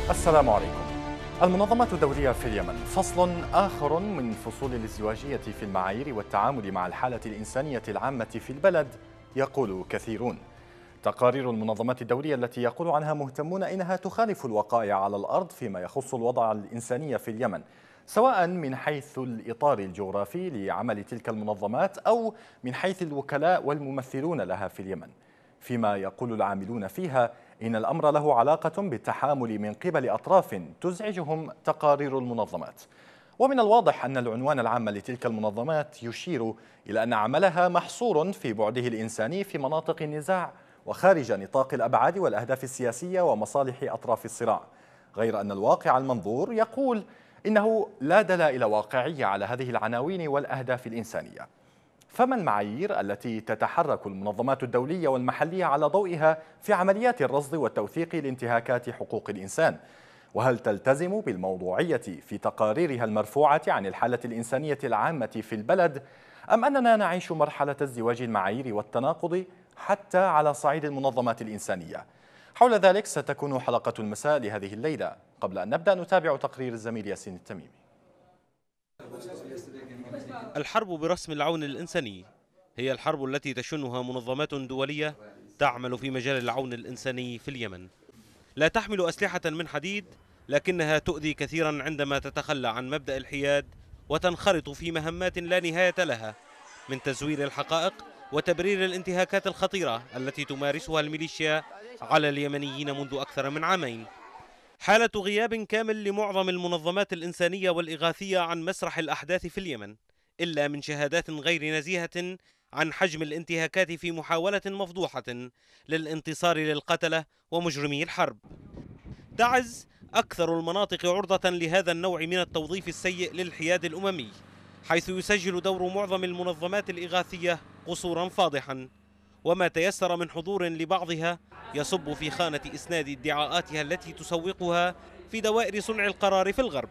السلام عليكم. المنظمات الدولية في اليمن فصل آخر من فصول الازدواجية في المعايير والتعامل مع الحالة الإنسانية العامة في البلد، يقول كثيرون. تقارير المنظمات الدولية التي يقول عنها مهتمون إنها تخالف الوقائع على الأرض فيما يخص الوضع الإنساني في اليمن، سواء من حيث الإطار الجغرافي لعمل تلك المنظمات أو من حيث الوكلاء والممثلون لها في اليمن. فيما يقول العاملون فيها إن الأمر له علاقة بالتحامل من قبل أطراف تزعجهم تقارير المنظمات. ومن الواضح أن العنوان العام لتلك المنظمات يشير إلى أن عملها محصور في بعده الإنساني في مناطق النزاع وخارج نطاق الأبعاد والأهداف السياسية ومصالح أطراف الصراع، غير أن الواقع المنظور يقول إنه لا دلائل واقعية على هذه العناوين والأهداف الإنسانية. فما المعايير التي تتحرك المنظمات الدولية والمحلية على ضوئها في عمليات الرصد والتوثيق لانتهاكات حقوق الإنسان؟ وهل تلتزم بالموضوعية في تقاريرها المرفوعة عن الحالة الإنسانية العامة في البلد، أم أننا نعيش مرحلة ازدواج المعايير والتناقض حتى على صعيد المنظمات الإنسانية؟ حول ذلك ستكون حلقة المساء لهذه الليلة. قبل أن نبدأ نتابع تقرير الزميل ياسين التميمي. الحرب برسم العون الإنساني هي الحرب التي تشنها منظمات دولية تعمل في مجال العون الإنساني في اليمن. لا تحمل أسلحة من حديد، لكنها تؤذي كثيرا عندما تتخلى عن مبدأ الحياد وتنخرط في مهمات لا نهاية لها، من تزوير الحقائق وتبرير الانتهاكات الخطيرة التي تمارسها الميليشيا على اليمنيين منذ أكثر من عامين. حالة غياب كامل لمعظم المنظمات الإنسانية والإغاثية عن مسرح الأحداث في اليمن، إلا من شهادات غير نزيهة عن حجم الانتهاكات في محاولة مفضوحة للانتصار للقتلة ومجرمي الحرب. تعز أكثر المناطق عرضة لهذا النوع من التوظيف السيء للحياد الأممي، حيث يسجل دور معظم المنظمات الإغاثية قصورا فاضحا، وما تيسر من حضور لبعضها يصب في خانة إسناد ادعاءاتها التي تسوقها في دوائر صنع القرار في الغرب.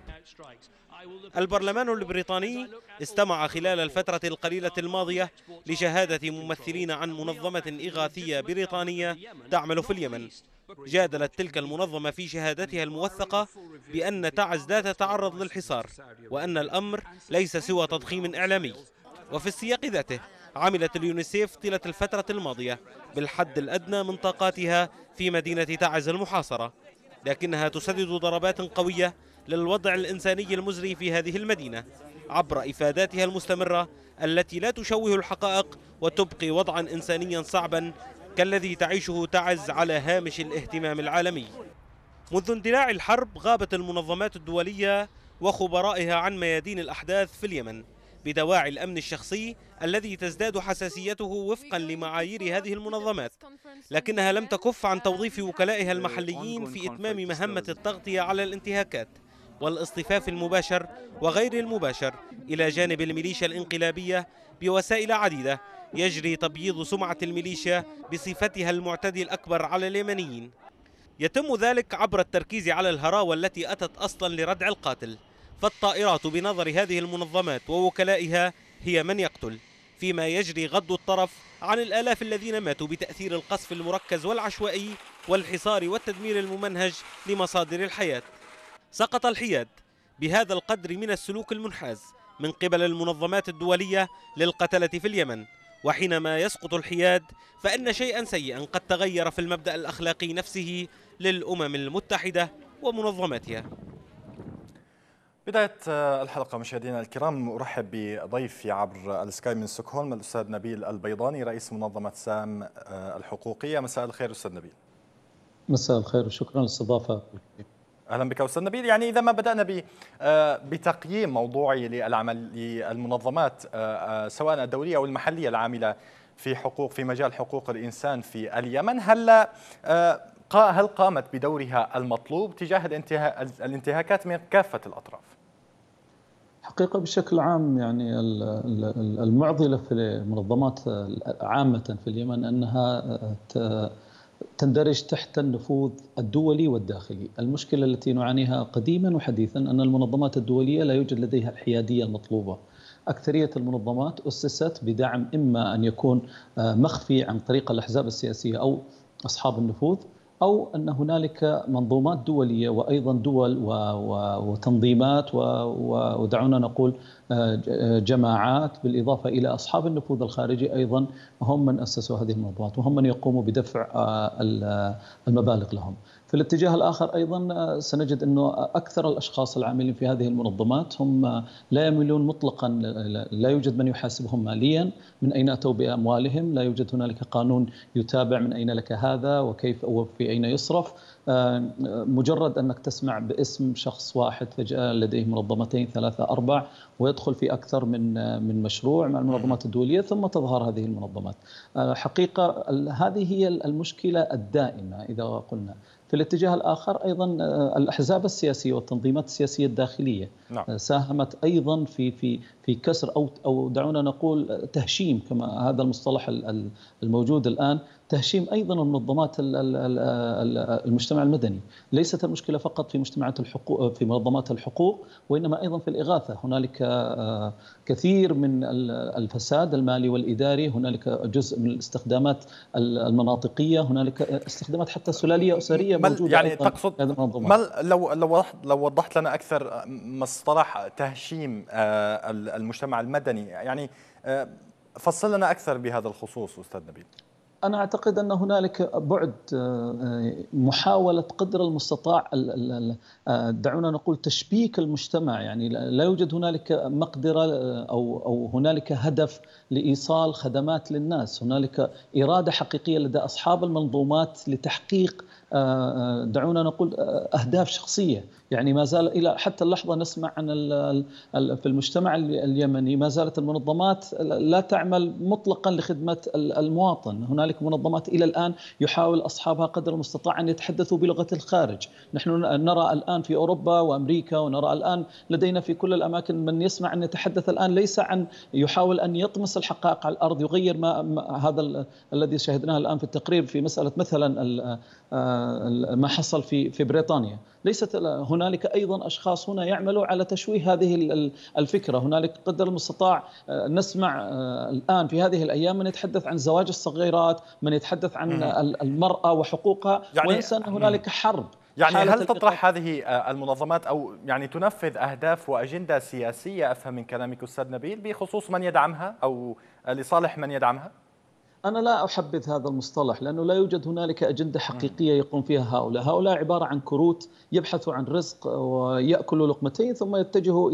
البرلمان البريطاني استمع خلال الفترة القليلة الماضية لشهادة ممثلين عن منظمة إغاثية بريطانية تعمل في اليمن. جادلت تلك المنظمة في شهادتها الموثقة بأن تعز لا تتعرض للحصار، وأن الأمر ليس سوى تضخيم إعلامي. وفي السياق ذاته عملت اليونيسيف طيلة الفترة الماضية بالحد الأدنى من طاقاتها في مدينة تعز المحاصرة، لكنها تسدد ضربات قوية للوضع الإنساني المزري في هذه المدينة عبر إفاداتها المستمرة التي لا تشوه الحقائق وتبقي وضعا إنسانيا صعبا كالذي تعيشه تعز على هامش الاهتمام العالمي. منذ اندلاع الحرب غابت المنظمات الدولية وخبرائها عن ميادين الأحداث في اليمن بدواعي الأمن الشخصي الذي تزداد حساسيته وفقا لمعايير هذه المنظمات، لكنها لم تكف عن توظيف وكلائها المحليين في إتمام مهمة التغطية على الانتهاكات والاصطفاف المباشر وغير المباشر إلى جانب الميليشيا الانقلابية بوسائل عديدة يجري تبييض سمعة الميليشيا بصفتها المعتدي الأكبر على اليمنيين. يتم ذلك عبر التركيز على الهراوة التي أتت أصلا لردع القاتل، فالطائرات بنظر هذه المنظمات ووكلائها هي من يقتل، فيما يجري غض الطرف عن الآلاف الذين ماتوا بتأثير القصف المركز والعشوائي والحصار والتدمير الممنهج لمصادر الحياة. سقط الحياد بهذا القدر من السلوك المنحاز من قبل المنظمات الدولية للقتلة في اليمن، وحينما يسقط الحياد فإن شيئا سيئا قد تغير في المبدأ الأخلاقي نفسه للأمم المتحدة ومنظماتها. بداية الحلقة مشاهدينا الكرام، أرحب بضيفي عبر السكاي من ستوكهولم الأستاذ نبيل البيضاني رئيس منظمة سام الحقوقية. مساء الخير أستاذ نبيل. مساء الخير وشكرا للاستضافة. أهلا بك أستاذ نبيل. يعني إذا ما بدأنا بتقييم موضوعي للمنظمات سواء الدولية أو المحلية العاملة في مجال حقوق الإنسان في اليمن، هل قامت بدورها المطلوب تجاه الانتهاكات من كافة الأطراف؟ حقيقة بشكل عام يعني المعضلة في المنظمات عامة في اليمن أنها تندرج تحت النفوذ الدولي والداخلي. المشكلة التي نعانيها قديما وحديثا أن المنظمات الدولية لا يوجد لديها الحيادية المطلوبة. أكثرية المنظمات أسست بدعم إما أن يكون مخفي عن طريق الأحزاب السياسية أو أصحاب النفوذ، أو أن هنالك منظومات دولية وأيضا دول وتنظيمات ودعونا نقول جماعات بالإضافة إلى أصحاب النفوذ الخارجي أيضا هم من أسسوا هذه المنظمات وهم من يقوموا بدفع المبالغ لهم. في الاتجاه الآخر أيضا سنجد أنه أكثر الأشخاص العاملين في هذه المنظمات هم لا يميلون مطلقا، لا يوجد من يحاسبهم ماليا من أين أتوا بأموالهم، لا يوجد هنالك قانون يتابع من أين لك هذا وكيف وفي أين يصرف. مجرد أنك تسمع باسم شخص واحد فجأة لديه منظمتين 3 4 ويدخل في أكثر من مشروع مع المنظمات الدولية ثم تظهر هذه المنظمات. حقيقة هذه هي المشكلة الدائمة. إذا قلنا في الاتجاه الآخر أيضا الأحزاب السياسية والتنظيمات السياسية الداخلية ساهمت أيضا في كسر أو دعونا نقول تهشيم، كما هذا المصطلح الموجود الآن، تهشيم أيضا المنظمات المجتمع المدني. ليست المشكلة فقط في مجتمعات الحقوق في منظمات الحقوق، وإنما أيضا في الإغاثة. هنالك كثير من الفساد المالي والإداري، هنالك جزء من الاستخدامات المناطقية، هنالك استخدامات حتى سلالية أسرية موجودة. يعني تقصد لو وضحت لنا أكثر مصطلح تهشيم المجتمع المدني، يعني فصل لنا أكثر بهذا الخصوص أستاذ نبيل. أنا أعتقد أن هنالك بعد محاولة قدر المستطاع دعونا نقول تشبيك المجتمع. يعني لا يوجد هنالك مقدرة أو هنالك هدف لإيصال خدمات للناس. هنالك إرادة حقيقية لدى أصحاب المنظومات لتحقيق دعونا نقول أهداف شخصية. يعني ما زال إلى حتى اللحظة نسمع عن في المجتمع اليمني ما زالت المنظمات لا تعمل مطلقا لخدمة المواطن. هنالك منظمات إلى الآن يحاول أصحابها قدر المستطاع أن يتحدثوا بلغة الخارج. نحن نرى الآن في أوروبا وأمريكا، ونرى الآن لدينا في كل الأماكن من يسمع أن يتحدث الآن ليس عن يحاول أن يطمس الحقائق على الأرض، يغير هذا الذي شاهدناه الآن في التقرير في مسألة مثلا ما حصل في بريطانيا. ليست هنالك أيضا أشخاص هنا يعملوا على تشويه هذه الفكرة. هنالك قدر المستطاع نسمع الآن في هذه الأيام من يتحدث عن زواج الصغيرات، من يتحدث عن المرأة وحقوقها، يعني وينسى أن هنالك حرب. يعني هل تطرح هذه المنظمات أو يعني تنفذ أهداف وأجندة سياسية، أفهم من كلامك أستاذ نبيل، بخصوص من يدعمها أو لصالح من يدعمها؟ أنا لا أحبذ هذا المصطلح، لأنه لا يوجد هنالك أجندة حقيقية يقوم فيها هؤلاء عبارة عن كروت يبحثوا عن رزق ويأكلوا لقمتين ثم يتجهوا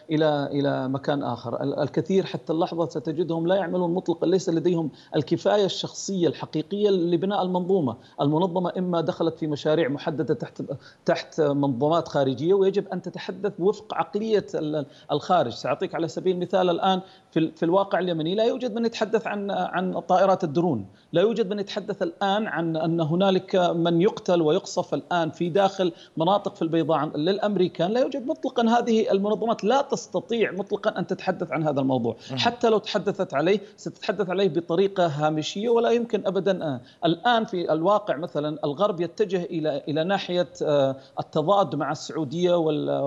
إلى مكان آخر. الكثير حتى اللحظة ستجدهم لا يعملون مطلقا، ليس لديهم الكفاية الشخصية الحقيقية لبناء المنظمة إما دخلت في مشاريع محددة تحت منظمات خارجية، ويجب أن تتحدث وفق عقلية الخارج. سأعطيك على سبيل المثال الآن في الواقع اليمني لا يوجد من يتحدث عن طائرات الدرون، لا يوجد من يتحدث الآن عن أن هنالك من يقتل ويقصف الآن في داخل مناطق في البيضاء للأمريكان. لا يوجد مطلقا. هذه المنظمات لا تستطيع مطلقا أن تتحدث عن هذا الموضوع. حتى لو تحدثت عليه ستتحدث عليه بطريقة هامشية ولا يمكن أبدا. الآن في الواقع مثلا الغرب يتجه إلى ناحية التضاد مع السعودية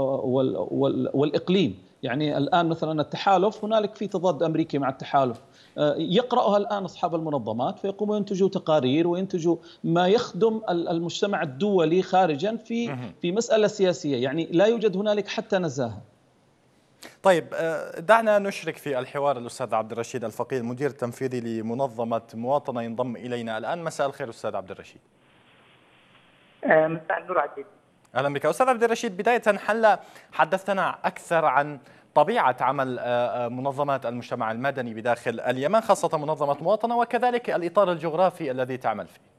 والإقليم. يعني الآن مثلا التحالف، هنالك في تضاد أمريكي مع التحالف، يقرأها الآن أصحاب المنظمات فيقوموا ينتجوا تقارير وينتجوا ما يخدم المجتمع الدولي خارجا في مسألة سياسية. يعني لا يوجد هنالك حتى نزاهة. طيب دعنا نشرك في الحوار الأستاذ عبد الرشيد الفقيه، المدير التنفيذي لمنظمة مواطنة، ينضم إلينا الآن. مساء الخير أستاذ عبد الرشيد. مساء النور عزيزي. أهلا بك أستاذ عبد الرشيد. بداية هل حدثنا أكثر عن طبيعة عمل منظمات المجتمع المدني بداخل اليمن، خاصة منظمة مواطنة، وكذلك الإطار الجغرافي الذي تعمل فيه؟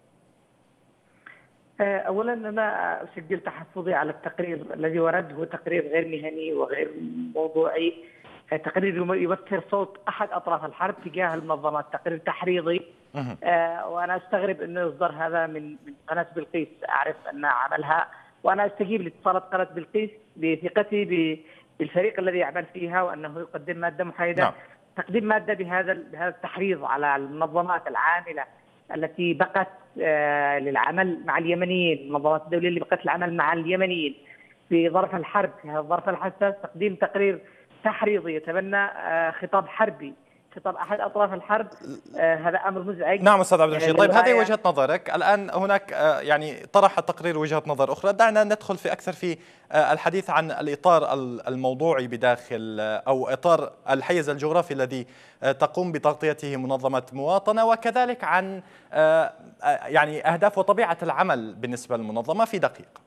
أولا أنا أسجل تحفظي على التقرير الذي ورد، هو تقرير غير مهني وغير موضوعي، تقرير يمثل صوت أحد أطراف الحرب تجاه المنظمات، تقرير تحريضي. وأنا أستغرب أنه يصدر هذا من قناة بلقيس. أعرف أن عملها وأنا أستجيب لاتصالات قناة بلقيس بثقتي بالفريق الذي يعمل فيها وأنه يقدم مادة محايدة. نعم. تقديم مادة بهذا التحريض على المنظمات العاملة التي بقت للعمل مع اليمنيين، المنظمات الدولية اللي بقت للعمل مع اليمنيين في ظرف الحرب، في هذا الظرف الحساس، تقديم تقرير تحريضي يتبنى خطاب حربي خطاب أحد أطراف الحرب. هذا أمر مزعج. نعم أستاذ عبد الرشيد. طيب هذه وجهة نظرك. الآن هناك يعني طرح التقرير وجهة نظر أخرى. دعنا ندخل أكثر في الحديث عن الإطار الموضوعي بداخل أو إطار الحيز الجغرافي الذي تقوم بتغطيته منظمة مواطنة، وكذلك عن يعني أهداف وطبيعة العمل بالنسبة للمنظمة في دقيقة.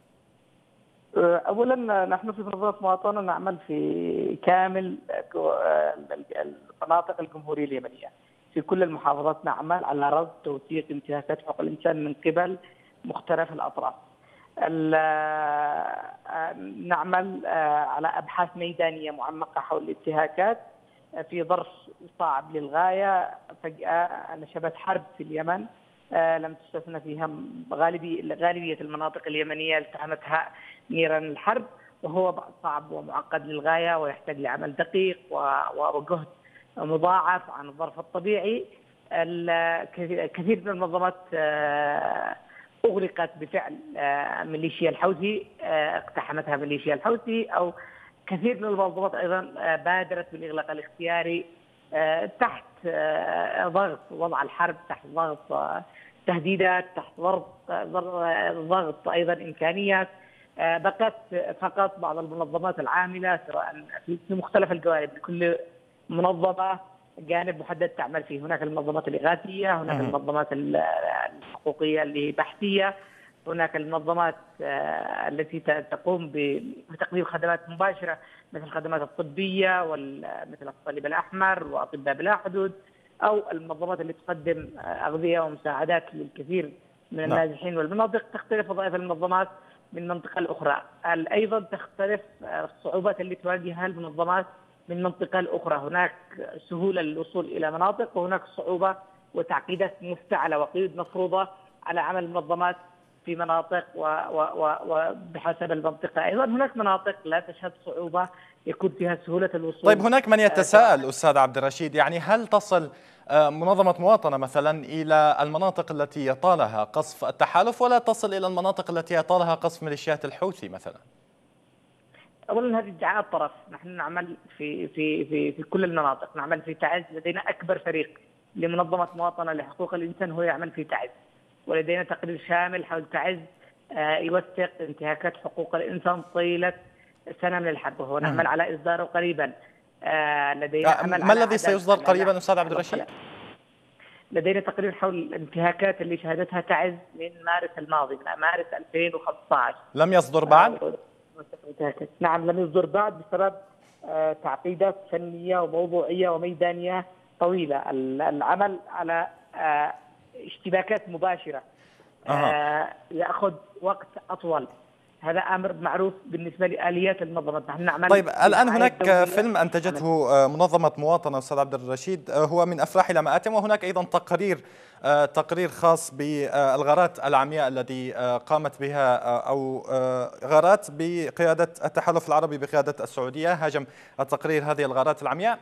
أولا نحن في منظمة مواطنة نعمل في كامل المناطق الجمهورية اليمنية، في كل المحافظات نعمل على رصد توثيق انتهاكات حقوق الإنسان من قبل مختلف الأطراف. نعمل على أبحاث ميدانية معمقة حول الانتهاكات في ظرف صعب للغاية. فجأة نشبت حرب في اليمن لم تستثنى فيها غالبية المناطق اليمنية التهمتها نيران الحرب، وهو صعب ومعقد للغاية ويحتاج لعمل دقيق وجهد مضاعف عن الظرف الطبيعي. كثير من المنظمات أغلقت بفعل ميليشيا الحوثي، اقتحمتها ميليشيا الحوثي، أو كثير من المنظمات أيضا بادرت بالإغلاق الاختياري تحت ضغط وضع الحرب، تحت ضغط تهديدات، تحت ضغط أيضا إمكانيات. بقت فقط بعض المنظمات العاملة سواء في مختلف الجوانب، لكل منظمة جانب محدد تعمل فيه. هناك المنظمات الإغاثية، هناك المنظمات الحقوقية اللي هي بحثية، هناك المنظمات التي تقوم بتقديم خدمات مباشرة مثل الخدمات الطبية مثل الصليب الأحمر وأطباء بلا حدود، أو المنظمات اللي تقدم أغذية ومساعدات للكثير من النازحين والمناطق. تختلف وظائف المنظمات من منطقة لأخرى. أيضا تختلف الصعوبات اللي تواجهها المنظمات من منطقة لأخرى. هناك سهولة للوصول إلى مناطق، وهناك صعوبة وتعقيدات مفتعلة وقيود مفروضة على عمل المنظمات في مناطق وبحسب المنطقة. أيضا هناك مناطق لا تشهد صعوبة يكون فيها سهولة الوصول. طيب هناك من يتساءل أستاذ عبد الرشيد، يعني هل تصل منظمة مواطنة مثلا إلى المناطق التي يطالها قصف التحالف ولا تصل إلى المناطق التي يطالها قصف ميليشيات الحوثي مثلا؟ أولا هذه ادعاءات طرف. نحن نعمل في كل المناطق. نعمل في تعز، لدينا أكبر فريق لمنظمة مواطنة لحقوق الإنسان هو يعمل في تعز، ولدينا تقرير شامل حول تعز يوثق انتهاكات حقوق الإنسان طيلة سنة من الحرب، وهو نعمل على إصداره قريبا. لدينا ما الذي سيصدر قريبا أستاذ عبد الرشيد؟ لدينا تقرير حول الانتهاكات اللي شهدتها تعز من مارس الماضي، من مارس 2015. لم يصدر بعد؟ نعم لم يصدر بعد بسبب تعقيدات فنية وموضوعية وميدانية طويلة. العمل على اشتباكات مباشرة يأخذ وقت أطول. هذا أمر معروف بالنسبة لآليات المنظمة. نحن نعمل. طيب الآن هناك فيلم أنتجته منظمة مواطنة أستاذ عبد الرشيد، هو من أفراح إلى مآتم، وهناك أيضا تقرير خاص بالغارات العمياء الذي قامت بها أو غارات بقيادة التحالف العربي بقيادة السعودية. هاجم التقرير هذه الغارات العمياء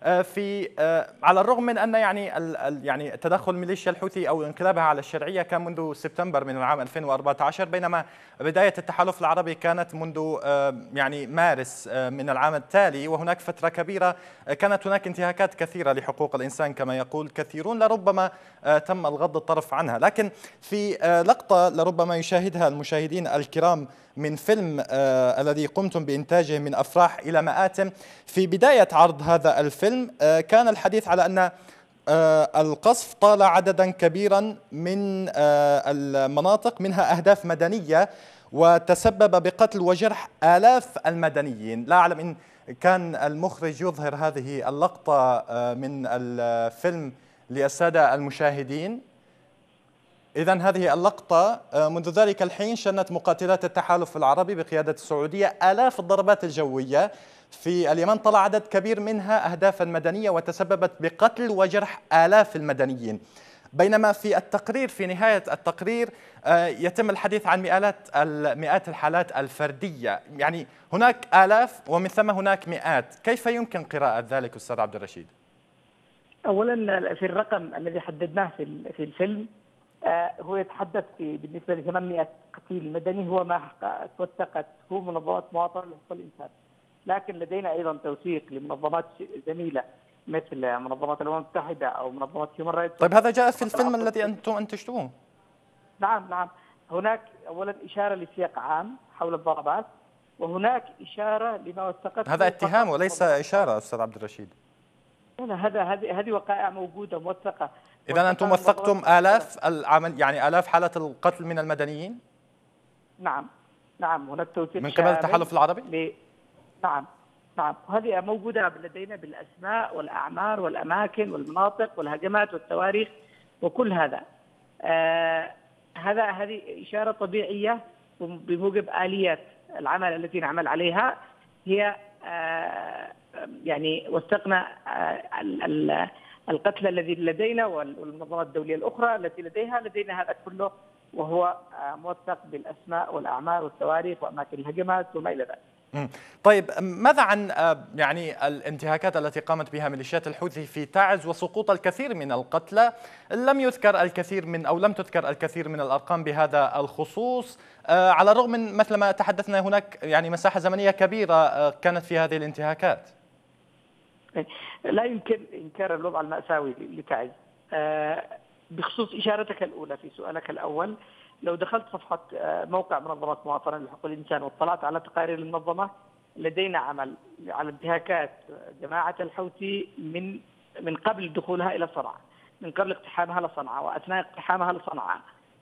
على الرغم من أن يعني تدخل ميليشيا الحوثي أو انقلابها على الشرعية كان منذ سبتمبر من العام 2014، بينما بداية التحالف العربي كانت منذ يعني مارس من العام التالي، وهناك فترة كبيرة كانت هناك انتهاكات كثيرة لحقوق الإنسان كما يقول كثيرون، لربما تم الغض الطرف عنها. لكن في لقطة لربما يشاهدها المشاهدين الكرام من فيلم الذي قمتم بإنتاجه من أفراح إلى مآتم، في بداية عرض هذا الفيلم كان الحديث على أن القصف طال عددا كبيرا من المناطق، منها أهداف مدنية، وتسبب بقتل وجرح آلاف المدنيين. لا أعلم إن كان المخرج يظهر هذه اللقطة من الفيلم للسادة المشاهدين. إذن هذه اللقطة منذ ذلك الحين شنت مقاتلات التحالف العربي بقيادة السعودية آلاف الضربات الجوية في اليمن، طلع عدد كبير منها أهدافا مدنية وتسببت بقتل وجرح آلاف المدنيين. بينما في التقرير، في نهاية التقرير يتم الحديث عن مئات الحالات الفردية، يعني هناك آلاف ومن ثم هناك مئات. كيف يمكن قراءة ذلك أستاذ عبد الرشيد؟ أولا في الرقم الذي حددناه في الفيلم هو يتحدث بالنسبة ل 800 قتيل مدني، هو ما توثقته منظمات مواطنة لحقوق الإنسان. لكن لدينا أيضا توثيق لمنظمات زميلة مثل منظمة الأمم المتحدة أو منظمة هيومن رايتس. طيب هذا جاء في الفيلم الذي أنتم أنتجتوه؟ نعم. هناك أولا إشارة لسياق عام حول الضربات، وهناك إشارة لما وثقته. هذا اتهام وليس إشارة أستاذ عبد الرشيد. لا، هذه وقائع موجودة موثقة. إذا أنتم وثقتم آلاف العمل، يعني آلاف حالات القتل من المدنيين؟ نعم هناك توثيق من قبل التحالف العربي؟ نعم وهذه موجودة لدينا بالأسماء والأعمار والأماكن والمناطق والهجمات والتواريخ وكل هذا. هذه إشارة طبيعية بموجب آليات العمل التي نعمل عليها. هي يعني وثقنا القتل الذي لدينا والمنظمات الدولية الأخرى التي لدينا هذا كله، وهو موثق بالأسماء والأعمار والتواريخ وأماكن الهجمات وما إلى ذلك. طيب ماذا عن يعني الانتهاكات التي قامت بها ميليشيات الحوثي في تعز وسقوط الكثير من القتلى؟ لم تذكر الكثير من الأرقام بهذا الخصوص، على الرغم من مثل ما تحدثنا هناك يعني مساحة زمنية كبيرة كانت في هذه الانتهاكات. لا يمكن إنكار الوضع المأساوي لتعز. بخصوص إشارتك الأولى في سؤالك الأول، لو دخلت صفحة موقع منظمة مواطنة لحقوق الإنسان واطلعت على تقارير المنظمة، لدينا عمل على انتهاكات جماعة الحوثي من قبل دخولها إلى صنعاء، من قبل اقتحامها لصنعاء وأثناء اقتحامها لصنعاء،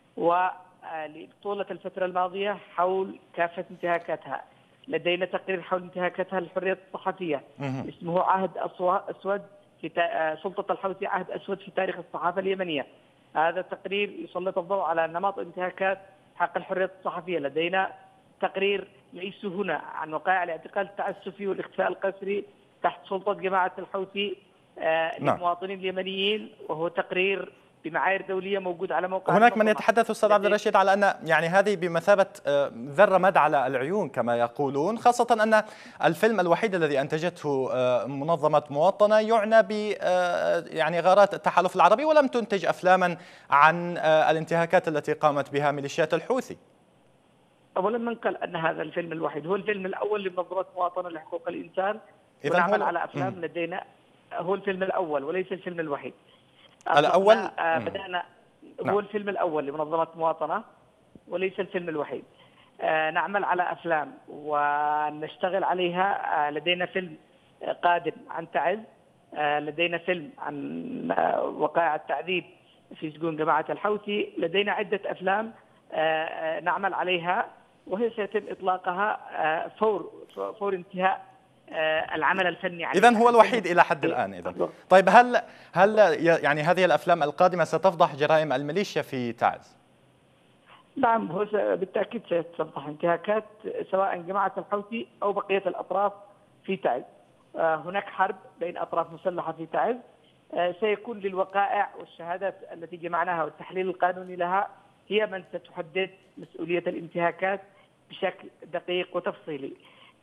وطولة الفترة الماضية حول كافة انتهاكاتها. لدينا تقرير حول انتهاكاتها للحرية الصحفية اسمه عهد أسود في سلطة الحوثي، عهد أسود في تاريخ الصحافة اليمنية. هذا تقرير يسلط الضوء على نمط انتهاكات حق الحرية الصحفية. لدينا تقرير ليس هنا عن وقائع الاعتقال التعسفي والاختفاء القسري تحت سلطة جماعة الحوثي للمواطنين اليمنيين، وهو تقرير بمعايير دولية موجود على موقع. هناك من يتحدث أستاذ عبد الرشيد على أن يعني هذه بمثابة ذرة مد على العيون كما يقولون، خاصة أن الفيلم الوحيد الذي أنتجته منظمة مواطنة يعنى ب يعني غارات التحالف العربي، ولم تنتج أفلاما عن الانتهاكات التي قامت بها ميليشيات الحوثي. أولا ننقل أن هذا الفيلم الوحيد هو الفيلم الأول لمنظمة مواطنة لحقوق الإنسان، إذا ونعمل على أفلام لدينا. هو الفيلم الأول وليس الفيلم الوحيد. الأول بدأنا هو الفيلم الأول لمنظمة مواطنة وليس الفيلم الوحيد. نعمل على أفلام ونشتغل عليها. لدينا فيلم قادم عن تعز، لدينا فيلم عن وقائع التعذيب في سجون جماعة الحوثي، لدينا عدة أفلام نعمل عليها، وهي سيتم إطلاقها فور انتهاء العمل الفني عليه. إذن هو الوحيد إلى حد الآن. إذن طيب هل يعني هذه الأفلام القادمة ستفضح جرائم الميليشيا في تعز؟ نعم، هو بالتأكيد ستفضح انتهاكات سواء جماعة الحوثي أو بقية الأطراف في تعز. هناك حرب بين أطراف مسلحة في تعز. سيكون للوقائع والشهادات التي جمعناها والتحليل القانوني لها هي من ستحدد مسؤولية الانتهاكات بشكل دقيق وتفصيلي.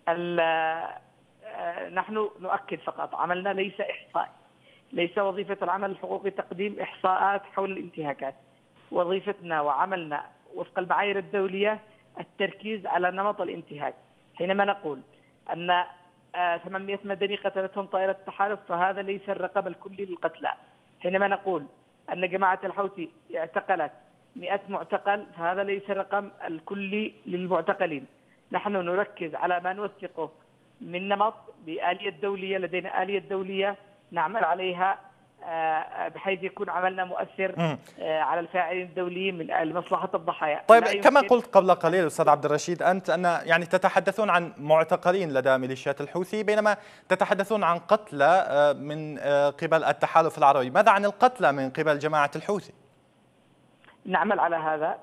نحن نؤكد فقط عملنا ليس إحصائي. ليس وظيفة العمل الحقوقي تقديم إحصاءات حول الانتهاكات. وظيفتنا وعملنا وفق المعايير الدولية التركيز على نمط الانتهاك. حينما نقول أن 800 مدني قتلتهم طائرة التحالف فهذا ليس الرقم الكلي للقتلى. حينما نقول أن جماعة الحوثي اعتقلت 100 معتقل فهذا ليس الرقم الكلي للمعتقلين. نحن نركز على ما نوثقه من نمط بآلية دولية. لدينا آلية دولية نعمل عليها بحيث يكون عملنا مؤثر على الفاعلين الدوليين من مصلحة الضحايا. طيب كما قلت قبل قليل أستاذ عبد الرشيد أن يعني تتحدثون عن معتقلين لدى ميليشيات الحوثي بينما تتحدثون عن قتلى من قبل التحالف العربي. ماذا عن القتلى من قبل جماعة الحوثي؟ نعمل على هذا.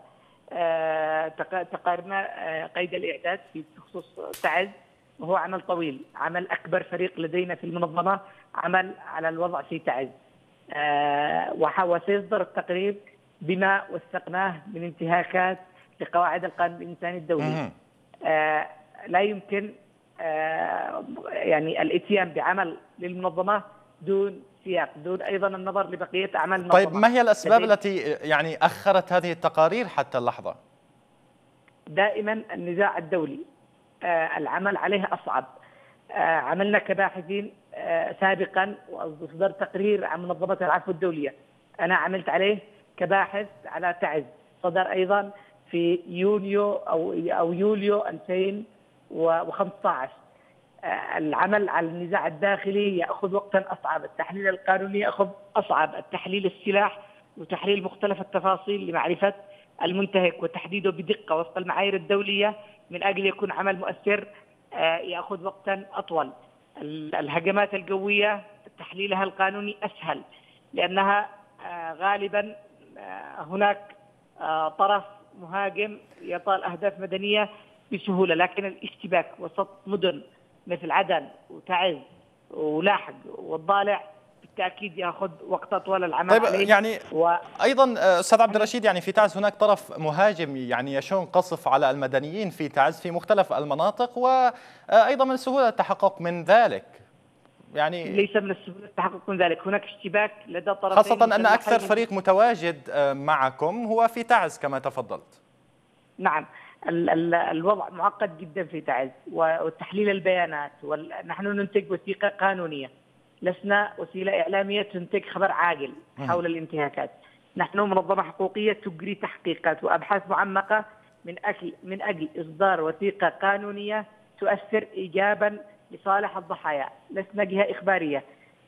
تقارنا قيد الإعداد في خصوص تعز، وهو عمل طويل. عمل أكبر فريق لدينا في المنظمة عمل على الوضع في تعز، وسيصدر التقرير بما وثقناه من انتهاكات لقواعد القانون الإنساني الدولي. لا يمكن يعني الاتيان بعمل للمنظمة دون سياق، دون أيضا النظر لبقية أعمال المنظمة. طيب ما هي الأسباب التي يعني أخرت هذه التقارير حتى اللحظة؟ دائما النزاع الدولي العمل عليه أصعب. عملنا كباحثين سابقا وصدر تقرير عن منظمة العفو الدولية، أنا عملت عليه كباحث على تعز، صدر أيضا في يونيو أو يوليو 2015. العمل على النزاع الداخلي يأخذ وقتا أصعب، التحليل القانوني يأخذ أصعب، التحليل السلاح وتحليل مختلف التفاصيل لمعرفة المنتهك وتحديده بدقة وفق المعايير الدولية من أجل يكون عمل مؤثر يأخذ وقتا أطول. الهجمات الجوية تحليلها القانوني أسهل لأنها غالبا هناك طرف مهاجم يطال أهداف مدنية بسهولة، لكن الاشتباك وسط مدن مثل عدن وتعز ولاحق والضالع بالتأكيد يأخذ وقت أطول العمل طيب عليه. يعني أيضا أستاذ عبد الرشيد، يعني في تعز هناك طرف مهاجم يعني يشن قصف على المدنيين في تعز في مختلف المناطق، وأيضا من السهولة التحقق من ذلك. يعني ليس من السهولة التحقق من ذلك، هناك اشتباك لدى طرفين، خاصة أن أكثر فريق متواجد معكم هو في تعز كما تفضلت. نعم، الوضع معقد جدا في تعز وتحليل البيانات، نحن ننتج وثيقة قانونية، لسنا وسيلة إعلامية تنتج خبر عاجل حول الانتهاكات. نحن منظمة حقوقية تجري تحقيقات وأبحاث معمقة من أجل إصدار وثيقة قانونية تؤثر إيجابا لصالح الضحايا. لسنا جهة إخبارية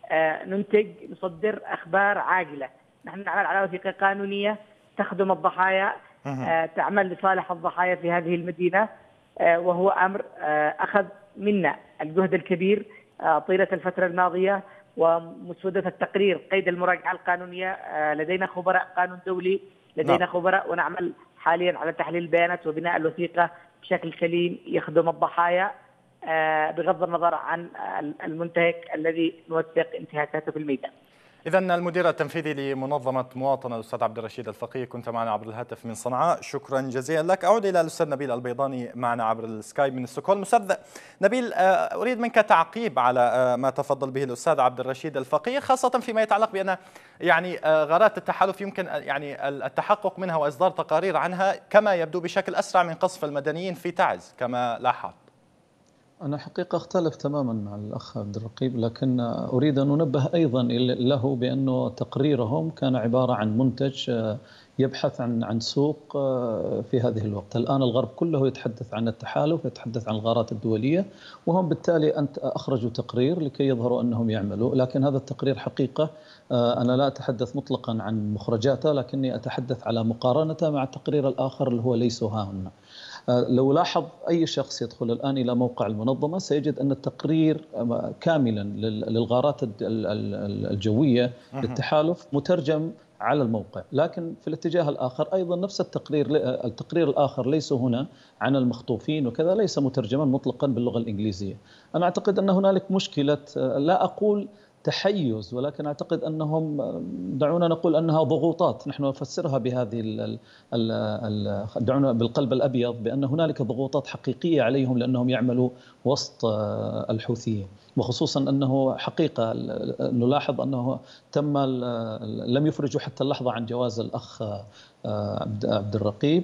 نصدر أخبار عاجلة، نحن نعمل على وثيقة قانونية تخدم الضحايا، تعمل لصالح الضحايا في هذه المدينة، وهو أمر أخذ منا الجهد الكبير طيلة الفترة الماضية ومسودة التقرير قيد المراجعة القانونية. لدينا خبراء قانون دولي، لدينا خبراء، ونعمل حاليا على تحليل البيانات وبناء الوثيقة بشكل سليم يخدم الضحايا بغض النظر عن المنتهك الذي نوثق انتهاكاته في الميدان. إذا المدير التنفيذي لمنظمة مواطنة الأستاذ عبد الرشيد الفقيه كنت معنا عبر الهاتف من صنعاء، شكرا جزيلا لك. أعود إلى الأستاذ نبيل البيضاني معنا عبر السكايب من ستوكهولم. أستاذ نبيل، أريد منك تعقيب على ما تفضل به الأستاذ عبد الرشيد الفقيه، خاصة فيما يتعلق بأن يعني غارات التحالف يمكن يعني التحقق منها وإصدار تقارير عنها كما يبدو بشكل أسرع من قصف المدنيين في تعز كما لاحظ. أنا حقيقة أختلف تماما مع الأخ عبد الرقيب، لكن أريد أن أنبه أيضا له بأنه تقريرهم كان عبارة عن منتج يبحث عن سوق في هذه الوقت. الآن الغرب كله يتحدث عن التحالف، يتحدث عن الغارات الدولية، وهم بالتالي أخرجوا تقرير لكي يظهروا أنهم يعملوا، لكن هذا التقرير حقيقة أنا لا أتحدث مطلقا عن مخرجاته، لكني أتحدث على مقارنته مع التقرير الآخر اللي هو ليسوا ها هنا. لو لاحظ أي شخص يدخل الآن إلى موقع المنظمة سيجد أن التقرير كاملا للغارات الجوية للتحالف مترجم على الموقع، لكن في الاتجاه الآخر أيضا نفس التقرير الآخر ليس هنا عن المخطوفين وكذا ليس مترجما مطلقا باللغة الإنجليزية. أنا أعتقد أن هنالك مشكلة، لا أقول تحيز، ولكن أعتقد أنهم، دعونا نقول أنها ضغوطات، نحن نفسرها بهذه دعونا بالقلب الأبيض بأن هنالك ضغوطات حقيقية عليهم لأنهم يعملوا وسط الحوثيين، وخصوصا أنه حقيقة نلاحظ أنه لم يفرجوا حتى اللحظة عن جواز الأخ عبد الرقيب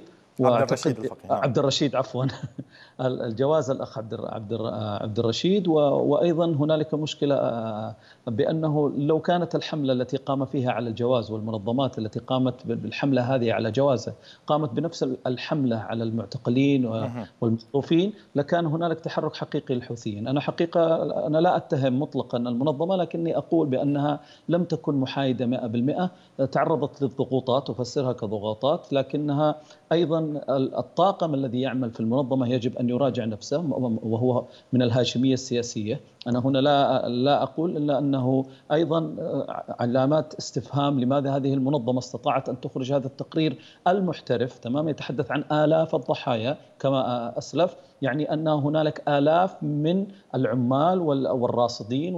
عبد الرشيد عفوا الجواز الأخ عبد الرشيد. وأيضا هنالك مشكلة بأنه لو كانت الحملة التي قام فيها على الجواز والمنظمات التي قامت بالحملة هذه على جوازه قامت بنفس الحملة على المعتقلين والمخطوفين لكان هنالك تحرك حقيقي للحوثيين. أنا لا أتهم مطلقا المنظمة، لكني أقول بأنها لم تكن محايدة 100%، تعرضت للضغوطات وفسرها كضغوطات، لكنها أيضا الطاقم الذي يعمل في المنظمة يجب أن يراجع نفسه، وهو من الهاشمية السياسية. أنا هنا لا أقول إلا أنه أيضا علامات استفهام لماذا هذه المنظمة استطاعت أن تخرج هذا التقرير المحترف تماما يتحدث عن آلاف الضحايا كما أسلف، يعني أن هنالك آلاف من العمال والراصدين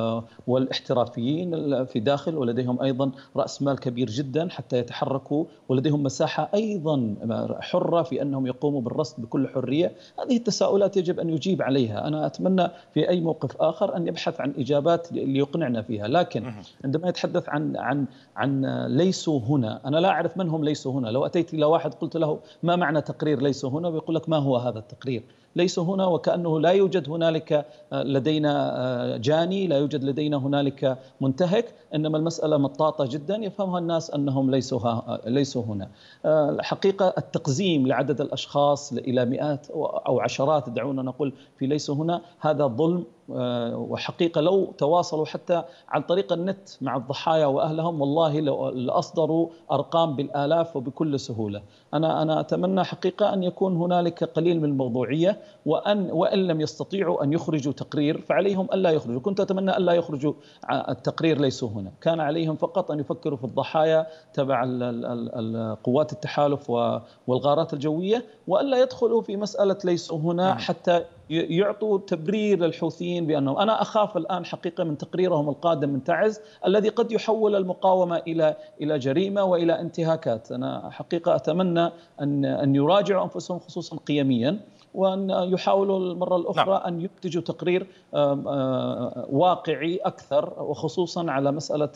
والاحترافيين في داخل، ولديهم أيضا رأس مال كبير جدا حتى يتحركوا، ولديهم مساحة أيضا حرة في أنهم يقوموا بالرصد بكل حرية. هذه التساؤلات يجب أن يجيب عليها. أنا أتمنى في أي موقف آخر أن يبحث عن إجابات ليقنعنا فيها، لكن عندما يتحدث عن ليسوا هنا، أنا لا أعرف من هم ليسوا هنا. لو أتيت إلى واحد قلت له ما معنى تقرير ليسوا هنا، بيقول لك ما هو هذا التقرير. التقرير. ليسوا هنا وكأنه لا يوجد هنالك لدينا جاني، لا يوجد لدينا هنالك منتهك، إنما المسألة مطاطة جدا يفهمها الناس أنهم ليسوا هنا. الحقيقة التقزيم لعدد الأشخاص إلى مئات أو عشرات، دعونا نقول، في ليسوا هنا، هذا ظلم. وحقيقة لو تواصلوا حتى عن طريق النت مع الضحايا وأهلهم والله لأصدروا أرقام بالآلاف وبكل سهولة. أنا أتمنى حقيقة أن يكون هنالك قليل من الموضوعية، وإن لم يستطيعوا أن يخرجوا تقرير فعليهم ألا يخرجوا. كنت أتمنى ألا يخرجوا التقرير ليسوا هنا، كان عليهم فقط أن يفكروا في الضحايا تبع قوات التحالف والغارات الجوية، وألا يدخلوا في مسألة ليسوا هنا حتى يعطوا تبرير للحوثيين بأنه. أنا أخاف الآن حقيقة من تقريرهم القادم من تعز الذي قد يحول المقاومة إلى جريمة وإلى انتهاكات. أنا حقيقة أتمنى أن يراجعوا أنفسهم خصوصا قيميا، وأن يحاولوا المرة الأخرى أن ينتجوا تقرير واقعي أكثر، وخصوصا على مسألة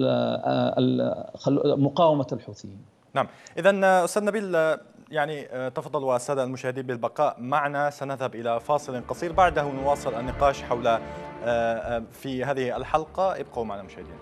مقاومة الحوثيين. نعم، إذا أستاذ نبيل يعني تفضل والسادة المشاهدين بالبقاء معنا، سنذهب إلى فاصل قصير، بعده نواصل النقاش حول في هذه الحلقة. ابقوا معنا مشاهدينا.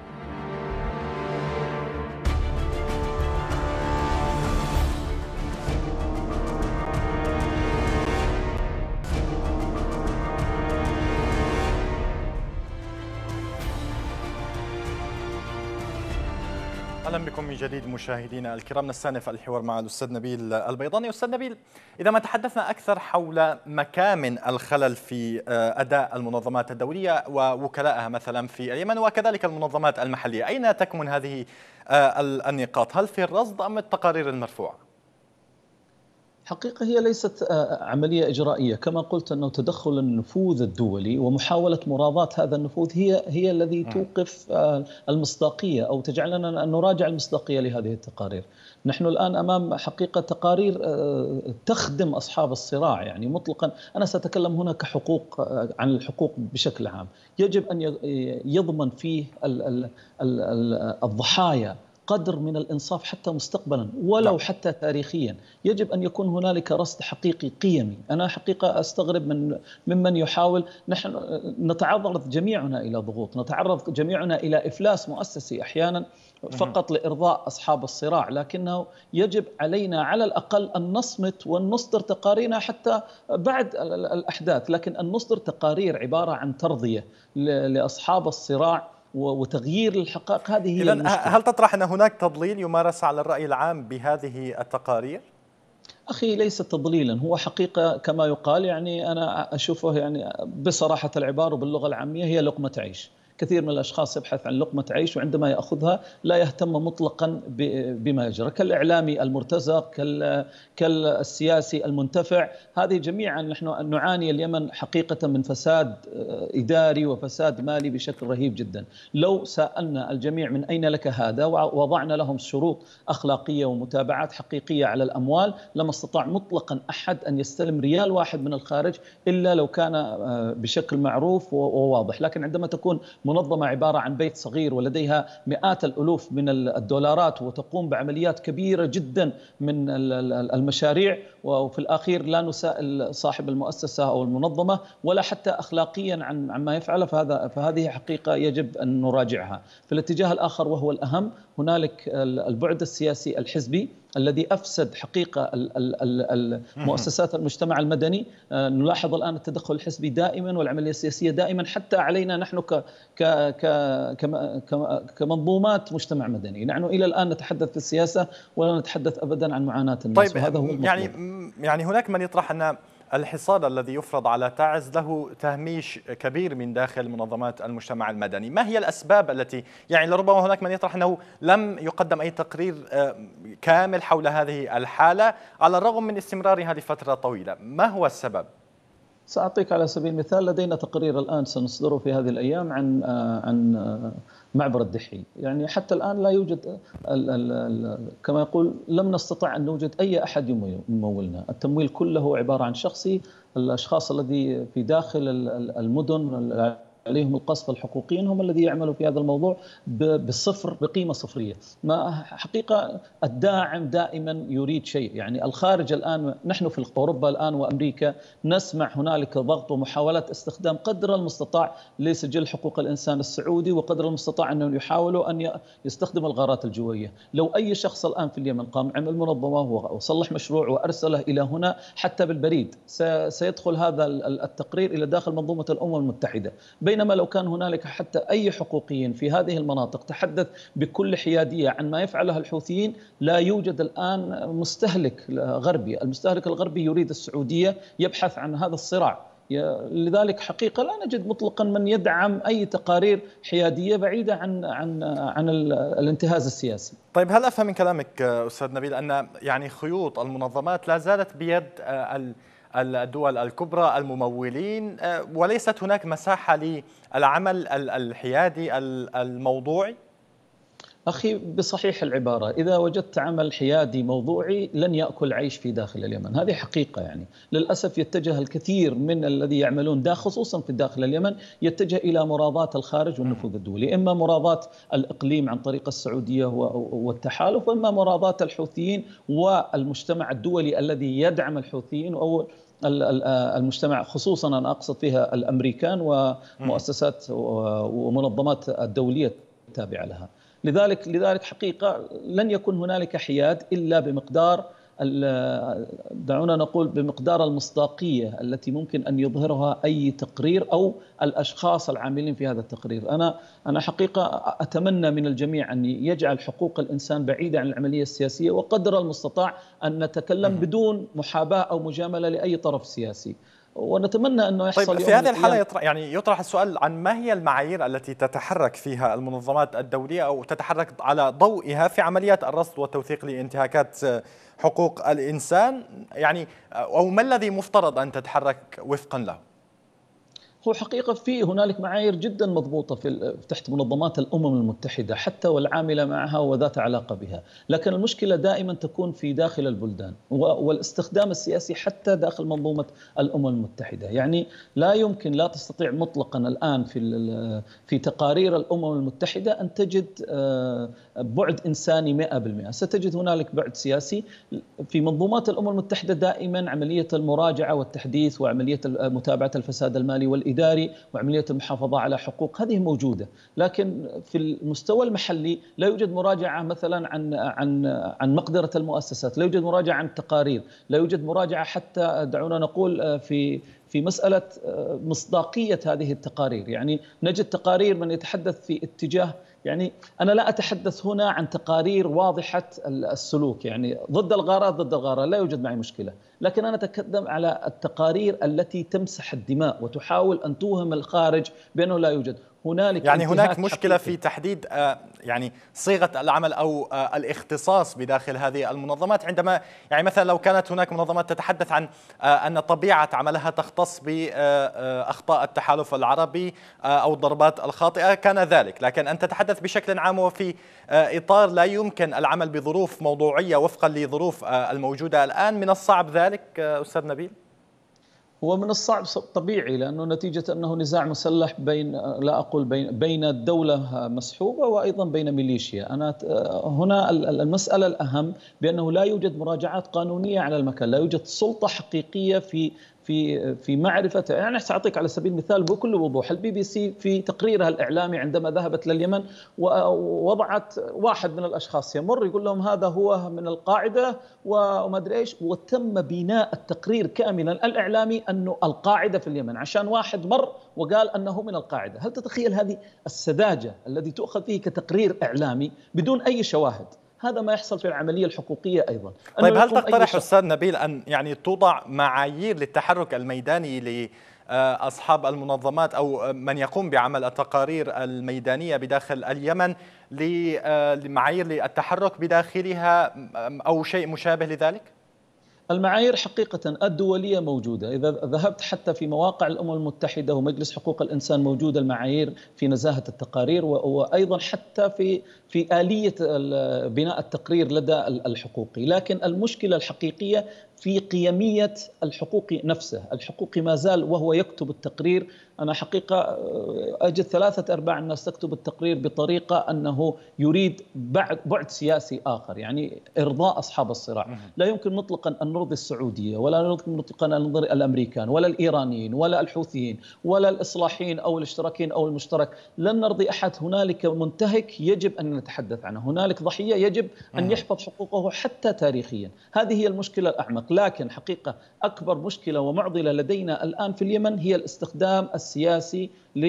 أهلا بكم من جديد مشاهدينا الكرام. نستأنف الحوار مع الأستاذ نبيل البيضاني. أستاذ نبيل، إذا ما تحدثنا أكثر حول مكامن الخلل في أداء المنظمات الدولية ووكلائها مثلا في اليمن وكذلك المنظمات المحلية، أين تكمن هذه النقاط؟ هل في الرصد أم التقارير المرفوعة؟ حقيقة هي ليست عملية إجرائية، كما قلت أنه تدخل النفوذ الدولي ومحاولة مراضاة هذا النفوذ هي الذي توقف المصداقية أو تجعلنا أن نراجع المصداقية لهذه التقارير. نحن الآن أمام حقيقة تقارير تخدم أصحاب الصراع يعني مطلقا. أنا سأتكلم هنا كحقوق عن الحقوق بشكل عام. يجب أن يضمن فيه الضحايا قدر من الإنصاف حتى مستقبلا ولو حتى تاريخيا. يجب أن يكون هنالك رصد حقيقي قيمي. أنا حقيقة أستغرب ممن يحاول. نحن نتعرض جميعنا إلى ضغوط، نتعرض جميعنا إلى إفلاس مؤسسي أحيانا فقط لإرضاء أصحاب الصراع، لكنه يجب علينا على الأقل أن نصمت وأن نصدر تقاريرنا حتى بعد الأحداث، لكن أن نصدر تقارير عبارة عن ترضية لأصحاب الصراع وتغيير الحقائق. هذه هي المشكلة. هل تطرح أن هناك تضليل يمارس على الرأي العام بهذه التقارير؟ أخي ليس تضليلا، هو حقيقة كما يقال، يعني أنا أشوفه يعني بصراحة العبارة باللغة العامية هي لقمة عيش. كثير من الأشخاص يبحث عن لقمة عيش وعندما يأخذها لا يهتم مطلقا بما يجرى، كالإعلامي المرتزق، كالسياسي المنتفع. هذه جميعا نحن نعاني اليمن حقيقة من فساد إداري وفساد مالي بشكل رهيب جدا. لو سألنا الجميع من أين لك هذا ووضعنا لهم شروط أخلاقية ومتابعات حقيقية على الأموال، لما استطاع مطلقا أحد أن يستلم ريال واحد من الخارج إلا لو كان بشكل معروف وواضح. لكن عندما تكون منظمة عبارة عن بيت صغير ولديها مئات الألوف من الدولارات وتقوم بعمليات كبيرة جدا من المشاريع، وفي الأخير لا نسائل صاحب المؤسسة أو المنظمة ولا حتى أخلاقيا عما يفعله، فهذه حقيقة يجب أن نراجعها. في الاتجاه الآخر وهو الأهم، هنالك البعد السياسي الحزبي الذي أفسد حقيقة مؤسسات المجتمع المدني. نلاحظ الآن التدخل الحزبي دائما والعملية السياسية دائما حتى علينا نحن كمنظومات مجتمع مدني. نحن إلى الآن نتحدث في السياسة ولا نتحدث أبدا عن معاناة الناس. طيب، وهذا هو يعني هناك من يطرح أن الحصار الذي يفرض على تعز له تهميش كبير من داخل منظمات المجتمع المدني. ما هي الأسباب التي يعني لربما هناك من يطرح أنه لم يقدم أي تقرير كامل حول هذه الحالة على الرغم من استمرارها لفترة طويلة؟ ما هو السبب؟ سأعطيك على سبيل المثال، لدينا تقرير الآن سنصدره في هذه الأيام عن معبر الدحي. يعني حتى الآن لا يوجد كما يقول لم نستطع أن نوجد أي أحد يمولنا. التمويل كله عبارة عن شخصي. الأشخاص الذي في داخل المدن عليهم القصف الحقوقيين هم الذي يعملوا في هذا الموضوع بالصفر، بقيمة صفرية. ما حقيقة الداعم دائما يريد شيء، يعني الخارج الآن، نحن في أوروبا الآن وأمريكا نسمع هنالك ضغط ومحاولات استخدام قدر المستطاع لسجل حقوق الإنسان السعودي، وقدر المستطاع أنهم يحاولوا أن يستخدموا الغارات الجوية. لو أي شخص الآن في اليمن قام عمل منظمة وصلح مشروع وأرسله إلى هنا حتى بالبريد، سيدخل هذا التقرير إلى داخل منظومة الأمم المتحدة. بينما لو كان هنالك حتى أي حقوقيين في هذه المناطق تحدث بكل حيادية عن ما يفعله الحوثيين، لا يوجد الآن مستهلك غربي. المستهلك الغربي يريد السعودية، يبحث عن هذا الصراع. لذلك حقيقة لا نجد مطلقا من يدعم أي تقارير حيادية بعيدة عن الانتهاز السياسي. طيب، هل أفهم من كلامك أستاذ نبيل أن يعني خيوط المنظمات لا زالت بيد الدول الكبرى، الممولين، وليست هناك مساحة للعمل الحيادي الموضوعي؟ أخي بصحيح العبارة، إذا وجدت عمل حيادي موضوعي لن يأكل عيش في داخل اليمن، هذه حقيقة. يعني للأسف يتجه الكثير من الذي يعملون خصوصا في داخل اليمن، يتجه إلى مراضات الخارج والنفوذ الدولي، إما مراضات الإقليم عن طريق السعودية والتحالف، وإما مراضات الحوثيين والمجتمع الدولي الذي يدعم الحوثيين، أو المجتمع خصوصا أنا أقصد فيها الأمريكان ومؤسسات ومنظمات الدولية التابعة لها. لذلك حقيقة لن يكون هنالك حياد إلا بمقدار، دعونا نقول بمقدار المصداقية التي ممكن أن يظهرها أي تقرير أو الأشخاص العاملين في هذا التقرير. أنا حقيقة أتمنى من الجميع أن يجعل حقوق الإنسان بعيدة عن العملية السياسية، وقدر المستطاع أن نتكلم بدون محاباة أو مجاملة لأي طرف سياسي، ونتمنى أنه يحصل. طيب، في هذه الحالة يطرح السؤال عن ما هي المعايير التي تتحرك فيها المنظمات الدولية أو تتحرك على ضوئها في عمليات الرصد والتوثيق لانتهاكات حقوق الإنسان، يعني أو ما الذي مفترض أن تتحرك وفقا له؟ هو حقيقة في هنالك معايير جدا مضبوطة تحت منظمات الأمم المتحدة حتى والعاملة معها وذات علاقة بها، لكن المشكلة دائما تكون في داخل البلدان والاستخدام السياسي حتى داخل منظومة الأمم المتحدة. يعني لا تستطيع مطلقا الآن في تقارير الأمم المتحدة أن تجد بعد إنساني 100%، ستجد هنالك بعد سياسي. في منظومات الأمم المتحدة دائما عملية المراجعة والتحديث وعملية متابعة الفساد المالي والإداري وعملية المحافظة على حقوق هذه موجودة، لكن في المستوى المحلي لا يوجد مراجعة مثلا عن مقدرة المؤسسات، لا يوجد مراجعة عن التقارير، لا يوجد مراجعة حتى دعونا نقول في مسألة مصداقية هذه التقارير. يعني نجد تقارير من يتحدث في اتجاه، يعني أنا لا أتحدث هنا عن تقارير واضحة السلوك، يعني ضد الغارة لا يوجد معي مشكلة، لكن أنا أتكلم على التقارير التي تمسح الدماء وتحاول أن توهم الخارج بأنه لا يوجد. يعني هناك مشكلة في تحديد يعني صيغة العمل أو الاختصاص بداخل هذه المنظمات، عندما يعني مثلا لو كانت هناك منظمات تتحدث عن أن طبيعة عملها تختص بأخطاء التحالف العربي أو الضربات الخاطئة كان ذلك، لكن أن تتحدث بشكل عام وفي إطار لا يمكن العمل بظروف موضوعية وفقا لظروف الموجودة الآن، من الصعب ذلك أستاذ نبيل؟ هو من الصعب طبيعي، لأنه نتيجة أنه نزاع مسلح لا أقول بين الدولة مسحوبة وأيضا بين ميليشيا. هنا المسألة الأهم بأنه لا يوجد مراجعات قانونية على المكان، لا يوجد سلطة حقيقية في معرفة. يعني سأعطيك على سبيل المثال بكل وضوح، البي بي سي في تقريرها الإعلامي عندما ذهبت لليمن ووضعت واحد من الأشخاص يمر يقول لهم هذا هو من القاعدة وما أدري إيش، وتم بناء التقرير كاملا الإعلامي أنه القاعدة في اليمن عشان واحد مر وقال أنه من القاعدة. هل تتخيل هذه السذاجة الذي تؤخذ فيه كتقرير إعلامي بدون أي شواهد؟ هذا ما يحصل في العملية الحقوقية أيضا. طيب، هل تقترح أستاذ نبيل أن يعني توضع معايير للتحرك الميداني لأصحاب المنظمات أو من يقوم بعمل التقارير الميدانية بداخل اليمن لمعايير للتحرك بداخلها أو شيء مشابه لذلك؟ المعايير حقيقة الدولية موجودة، إذا ذهبت حتى في مواقع الأمم المتحدة ومجلس حقوق الإنسان موجودة المعايير في نزاهة التقارير، وأيضا حتى في آلية بناء التقرير لدى الحقوقي. لكن المشكلة الحقيقية في قيمية الحقوقي نفسه. الحقوقي ما زال وهو يكتب التقرير، أنا حقيقة أجد 3/4 الناس تكتب التقرير بطريقة أنه يريد بعد سياسي آخر، يعني إرضاء أصحاب الصراع. لا يمكن مطلقا أن نرضي السعودية، ولا يمكن مطلقا أن نرضي الأمريكان ولا الإيرانيين ولا الحوثيين ولا الإصلاحيين أو الاشتراكيين أو المشترك. لن نرضي أحد. هنالك منتهك يجب أن نتحدث عنه، هنالك ضحية يجب أن يحفظ حقوقه حتى تاريخيا. هذه هي المشكلة الأعمق. لكن حقيقة أكبر مشكلة ومعضلة لدينا الآن في اليمن هي الاستخدام السياسي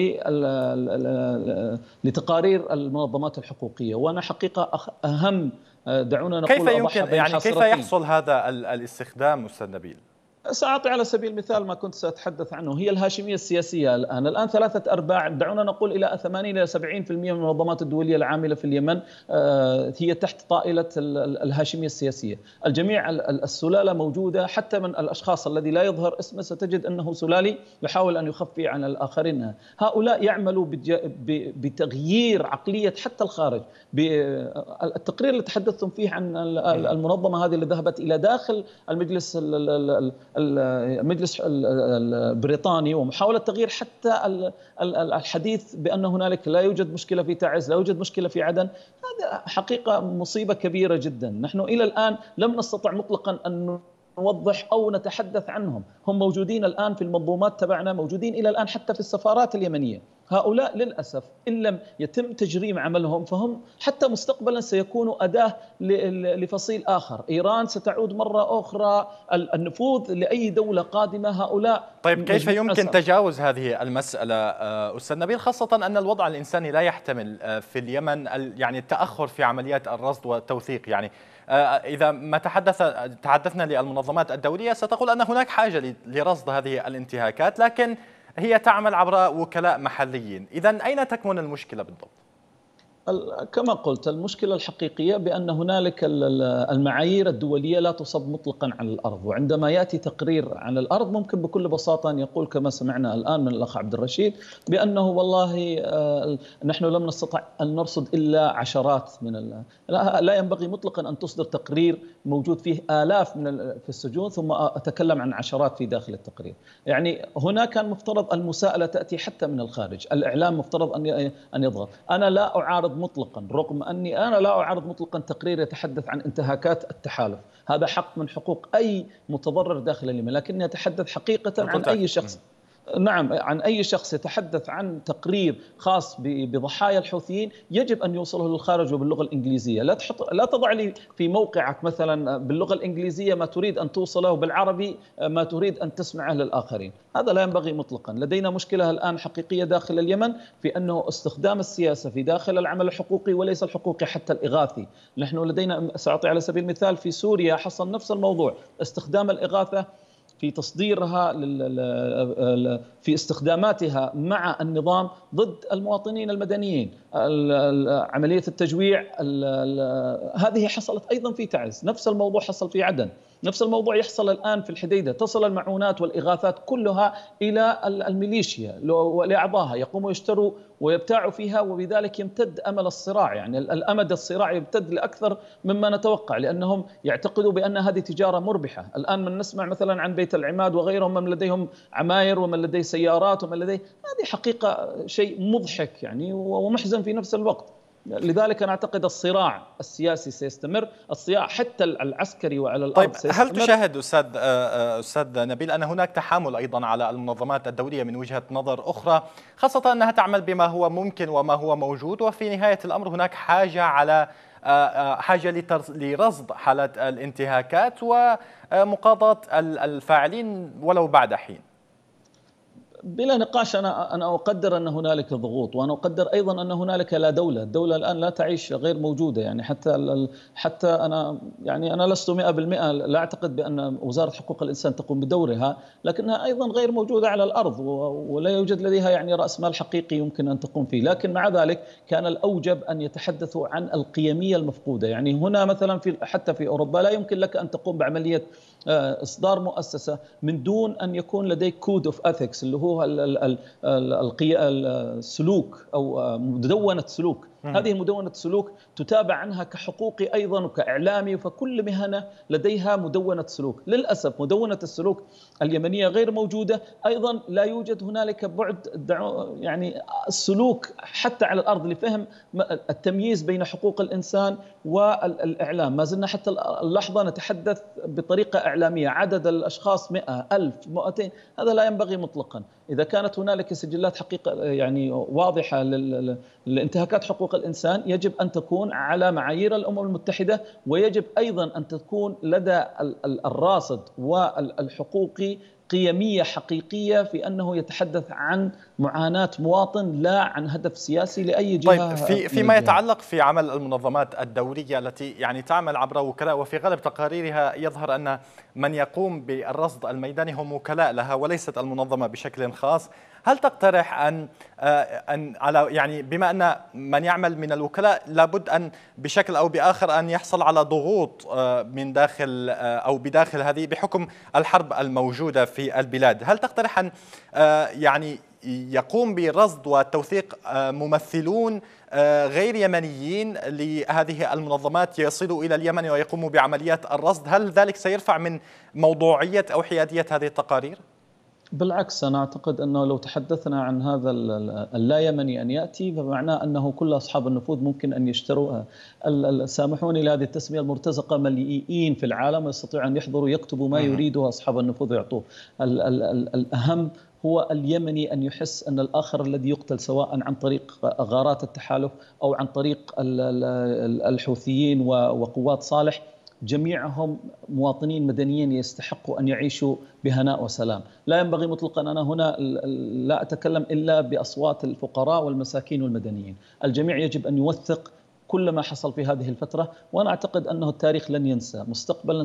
لتقارير المنظمات الحقوقية. وأنا حقيقة أهم، دعونا نقول، كيف يمكن كيف يحصل هذا الاستخدام أستاذ نبيل؟ سأعطي على سبيل المثال ما كنت سأتحدث عنه، هي الهاشمية السياسية. الآن 3/4، دعونا نقول إلى 80 إلى 70% من المنظمات الدولية العاملة في اليمن هي تحت طائلة الهاشمية السياسية. الجميع السلالة موجودة، حتى من الأشخاص الذي لا يظهر اسمه ستجد أنه سلالي يحاول أن يخفي عن الآخرين. هؤلاء يعملوا بتغيير عقلية حتى الخارج. التقرير اللي تحدثتم فيه عن المنظمة هذه اللي ذهبت إلى داخل المجلس البريطاني ومحاولة تغيير حتى الحديث بأن هنالك لا يوجد مشكلة في تعز، لا يوجد مشكلة في عدن، هذا حقيقة مصيبة كبيرة جدا. نحن إلى الآن لم نستطع مطلقا أن نوضح أو نتحدث عنهم. هم موجودين الآن في المنظومات تبعنا، موجودين إلى الآن حتى في السفارات اليمنية. هؤلاء للأسف إن لم يتم تجريم عملهم فهم حتى مستقبلا سيكونوا أداة لفصيل آخر. إيران ستعود مرة أخرى النفوذ لأي دولة قادمة. هؤلاء طيب كيف يمكن تجاوز هذه المسألة أستاذ نبيل، خاصة أن الوضع الإنساني لا يحتمل في اليمن يعني التأخر في عمليات الرصد والتوثيق؟ يعني إذا ما تحدثنا للمنظمات الدولية ستقول أن هناك حاجة لرصد هذه الانتهاكات، لكن هي تعمل عبر وكلاء محليين. إذن أين تكمن المشكلة بالضبط؟ كما قلت، المشكلة الحقيقية بأن هنالك المعايير الدولية لا تصب مطلقا على الأرض. وعندما يأتي تقرير عن الأرض ممكن بكل بساطة أن يقول كما سمعنا الآن من الأخ عبد الرشيد بأنه والله نحن لم نستطع أن نرصد إلا عشرات من لا ينبغي مطلقا أن تصدر تقرير موجود فيه آلاف في السجون ثم أتكلم عن عشرات في داخل التقرير. يعني هنا كان مفترض المساءلة تأتي حتى من الخارج، الإعلام مفترض أن يضغط. أنا لا أعارض مطلقا، رغم أني أنا لا أعارض مطلقا تقرير يتحدث عن انتهاكات التحالف، هذا حق من حقوق أي متضرر داخل اليمن، لكني أتحدث حقيقة عن أي شخص. نعم، عن أي شخص يتحدث عن تقرير خاص بضحايا الحوثيين يجب أن يوصله للخارج وباللغة الإنجليزية. لا تضع لي في موقعك مثلا باللغة الإنجليزية ما تريد أن توصله وبالعربي ما تريد أن تسمعه للآخرين، هذا لا ينبغي مطلقا. لدينا مشكلة الآن حقيقية داخل اليمن في أنه استخدام السياسة في داخل العمل الحقوقي وليس الحقوقي حتى الإغاثي. نحن لدينا، سأعطي على سبيل المثال، في سوريا حصل نفس الموضوع، استخدام الإغاثة في تصديرها في استخداماتها مع النظام ضد المواطنين المدنيين. عملية التجويع هذه حصلت أيضا في تعز، نفس الموضوع حصل في عدن، نفس الموضوع يحصل الآن في الحديدة. تصل المعونات والإغاثات كلها إلى الميليشيا ولأعضائها، يقوموا يشتروا ويبتاعوا فيها، وبذلك يمتد أمل الصراع. يعني الأمد الصراع يمتد لأكثر مما نتوقع، لأنهم يعتقدوا بأن هذه تجارة مربحة. الآن من نسمع مثلا عن بيت العماد وغيرهم من لديهم عماير ومن لديه سيارات ومن لديه، هذه حقيقة شيء مضحك يعني ومحزن في نفس الوقت. لذلك أنا أعتقد الصراع السياسي سيستمر، الصراع حتى العسكري وعلى الأرض سيستمر. هل تشاهد أستاذ نبيل أن هناك تحامل أيضا على المنظمات الدولية من وجهة نظر أخرى، خاصة أنها تعمل بما هو ممكن وما هو موجود، وفي نهاية الأمر هناك حاجة لرصد حالات الانتهاكات ومقاضاة الفاعلين ولو بعد حين؟ بلا نقاش أنا أقدر أن هنالك ضغوط، وأنا أقدر أيضا أن هنالك لا دولة. الدولة الآن لا تعيش، غير موجودة. يعني حتى أنا لست 100%، لا أعتقد بأن وزارة حقوق الإنسان تقوم بدورها، لكنها أيضا غير موجودة على الأرض ولا يوجد لديها يعني رأس مال حقيقي يمكن أن تقوم فيه. لكن مع ذلك كان الأوجب أن يتحدثوا عن القيمية المفقودة. يعني هنا مثلا حتى في أوروبا لا يمكن لك أن تقوم بعملية إصدار مؤسسة من دون أن يكون لديك كود اوف اثكس، اللي هو السلوك أو مدونة سلوك. هذه مدونة سلوك تتابع عنها كحقوقي أيضا وكإعلامي، فكل مهنة لديها مدونة سلوك. للأسف مدونة السلوك اليمنية غير موجودة. أيضا لا يوجد هنالك بعد يعني السلوك حتى على الأرض لفهم التمييز بين حقوق الإنسان والإعلام. ما زلنا حتى اللحظة نتحدث بطريقة إعلامية، عدد الأشخاص 100 1000 200، هذا لا ينبغي مطلقا. إذا كانت هنالك سجلات حقيقة يعني واضحة لانتهاكات حقوق الإنسان يجب أن تكون على معايير الأمم المتحدة، ويجب أيضا أن تكون لدى الراصد والحقوقي قيمية حقيقية في أنه يتحدث عن معاناة مواطن لا عن هدف سياسي لأي جهة. طيب فيما يتعلق في عمل المنظمات الدولية التي يعني تعمل عبر وكلاء، وفي غالب تقاريرها يظهر أن من يقوم بالرصد الميداني هم وكلاء لها وليست المنظمة بشكل خاص، هل تقترح أن على يعني بما أن من يعمل من الوكلاء لابد أن بشكل أو بآخر أن يحصل على ضغوط من داخل أو بداخل هذه بحكم الحرب الموجودة في البلاد، هل تقترح أن يعني يقوم برصد وتوثيق ممثلون غير يمنيين لهذه المنظمات يصلوا إلى اليمن ويقوموا بعمليات الرصد؟ هل ذلك سيرفع من موضوعية أو حيادية هذه التقارير؟ بالعكس، أنا أعتقد أنه لو تحدثنا عن هذا اللا يمني أن يأتي فمعناه أنه كل أصحاب النفوذ ممكن أن يشتروها. سامحوني لهذه التسمية المرتزقة، مليئين في العالم يستطيعوا أن يحضروا يكتبوا ما يريده أصحاب النفوذ ويعطوه. الأهم هو اليمني أن يحس أن الآخر الذي يقتل سواء عن طريق غارات التحالف أو عن طريق الحوثيين وقوات صالح جميعهم مواطنين مدنيين يستحقوا أن يعيشوا بهناء وسلام. لا ينبغي مطلقا، أنا هنا لا أتكلم إلا بأصوات الفقراء والمساكين والمدنيين. الجميع يجب أن يوثق كل ما حصل في هذه الفترة، وأنا أعتقد أنه التاريخ لن ينسى. مستقبلا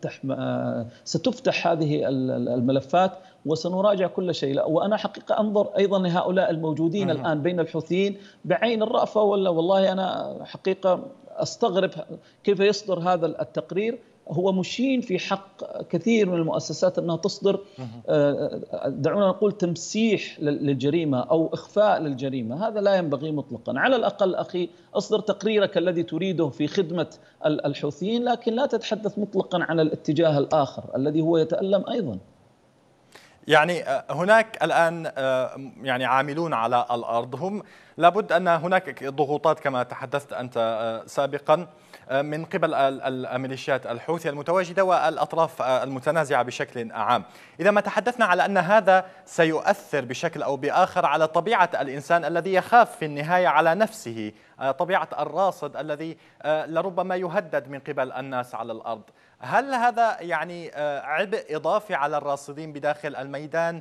ستفتح هذه الملفات وسنراجع كل شيء. وأنا حقيقة أنظر أيضا لهؤلاء الموجودين الآن بين الحوثيين بعين الرأفة، والله أنا حقيقة أستغرب كيف يصدر هذا التقرير. هو مشين في حق كثير من المؤسسات أنها تصدر دعونا نقول تمسيح للجريمة أو إخفاء للجريمة. هذا لا ينبغي مطلقا. على الأقل أخي أصدر تقريرك الذي تريده في خدمة الحوثيين، لكن لا تتحدث مطلقا عن الاتجاه الآخر الذي هو يتألم أيضا. يعني هناك الآن يعني عاملون على الأرض، هم لابد أن هناك ضغوطات كما تحدثت أنت سابقا من قبل الميليشيات الحوثية المتواجدة والأطراف المتنازعة بشكل عام. إذا ما تحدثنا على أن هذا سيؤثر بشكل أو بآخر على طبيعة الإنسان الذي يخاف في النهاية على نفسه، طبيعة الراصد الذي لربما يهدد من قبل الناس على الأرض، هل هذا يعني عبء إضافي على الراصدين بداخل الميدان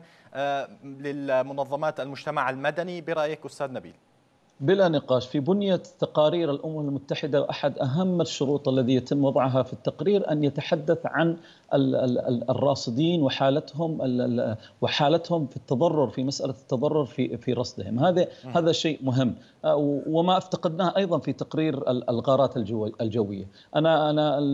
للمنظمات المجتمع المدني برأيك أستاذ نبيل؟ بلا نقاش. في بنية تقارير الأمم المتحدة أحد أهم الشروط الذي يتم وضعها في التقرير أن يتحدث عن الراصدين وحالتهم في التضرر، في مسألة التضرر في رصدهم. هذا شيء مهم، وما افتقدناه أيضا في تقرير الغارات الجوية. أنا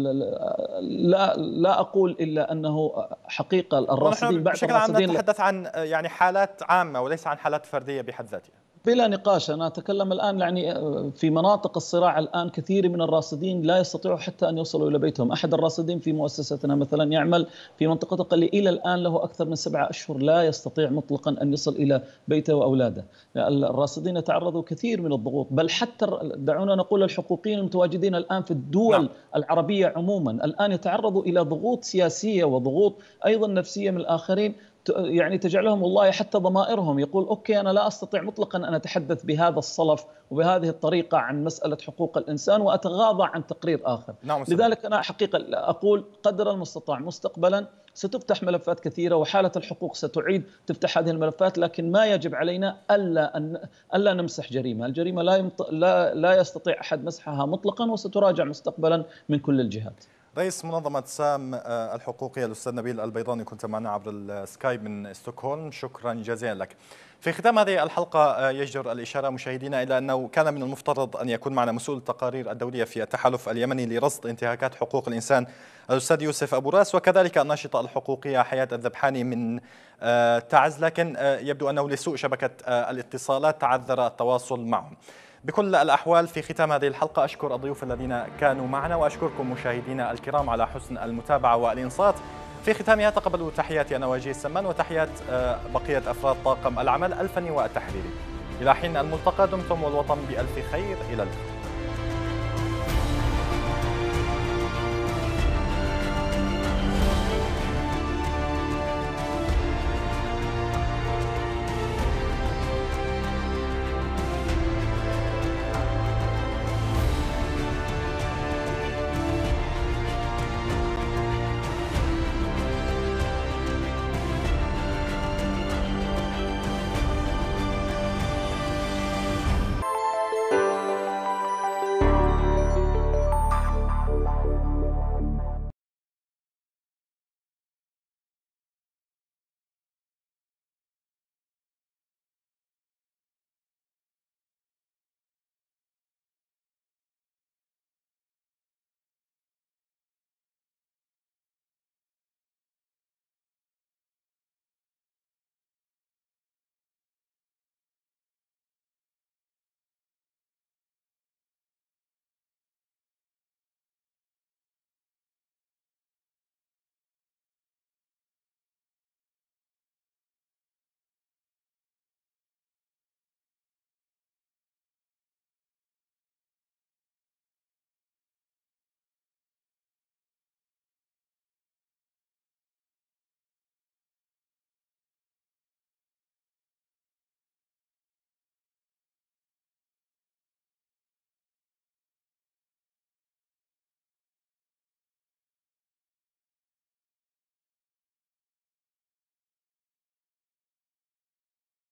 لا أقول إلا أنه حقيقة الراصدين بعد بشكل عام نتحدث عن يعني حالات عامة وليس عن حالات فردية بحد ذاتها. بلا نقاش. أنا أتكلم الآن يعني في مناطق الصراع الآن كثير من الراصدين لا يستطيعوا حتى أن يوصلوا إلى بيتهم. أحد الراصدين في مؤسستنا مثلا يعمل في منطقة قال لي إلى الآن له أكثر من 7 أشهر لا يستطيع مطلقا أن يصل إلى بيته وأولاده. الراصدين يتعرضوا كثير من الضغوط، بل حتى دعونا نقول الحقوقيين المتواجدين الآن في الدول العربية عموما الآن يتعرضوا إلى ضغوط سياسية وضغوط أيضا نفسية من الآخرين، يعني تجعلهم والله حتى ضمائرهم يقول أوكي أنا لا أستطيع مطلقا أن أتحدث بهذا الصلف وبهذه الطريقة عن مسألة حقوق الإنسان وأتغاضى عن تقرير آخر. لذلك أنا حقيقة أقول قدر المستطاع مستقبلا ستفتح ملفات كثيرة وحالة الحقوق ستعيد تفتح هذه الملفات، لكن ما يجب علينا ألا نمسح جريمة. الجريمة لا يستطيع أحد مسحها مطلقا، وستراجع مستقبلا من كل الجهات. رئيس منظمة سام الحقوقية الأستاذ نبيل البيضاني كنت معنا عبر السكايب من ستوكهولم، شكرا جزيلا لك. في ختام هذه الحلقة يجدر الإشارة مشاهدينا إلى أنه كان من المفترض أن يكون معنا مسؤول التقارير الدولية في التحالف اليمني لرصد انتهاكات حقوق الإنسان الأستاذ يوسف أبو راس، وكذلك الناشطة الحقوقية حياة الذبحاني من تعز، لكن يبدو أنه لسوء شبكة الاتصالات تعذر التواصل معهم. بكل الأحوال في ختام هذه الحلقة أشكر الضيوف الذين كانوا معنا، وأشكركم مشاهدينا الكرام على حسن المتابعة والإنصات. في ختامها تقبلوا تحياتي أنا وجيه السمان وتحيات بقية أفراد طاقم العمل الفني والتحريري. إلى حين الملتقى دمتم والوطن بألف خير، إلى اللقاء.